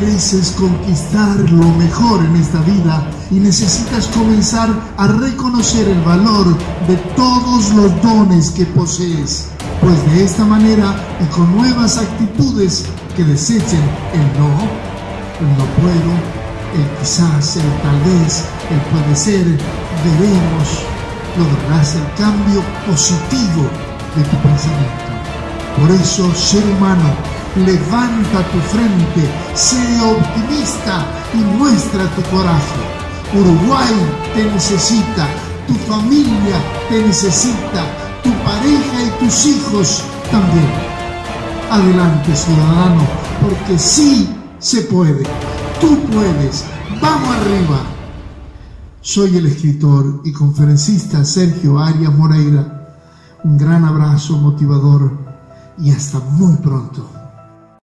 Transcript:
mereces conquistar lo mejor en esta vida y necesitas comenzar a reconocer el valor de todos los dones que posees. Pues de esta manera y con nuevas actitudes que desechen el no puedo, el quizás, el tal vez, el puede ser, veremos, lograrás el cambio positivo de tu pensamiento. Por eso, ser humano, levanta tu frente, sé optimista y muestra tu coraje. Uruguay te necesita, tu familia te necesita, tu pareja y tus hijos también. Adelante, ciudadano, porque sí se puede. Tú puedes. ¡Vamos arriba! Soy el escritor y conferencista Sergio Arias Moreira. Un gran abrazo motivador y hasta muy pronto.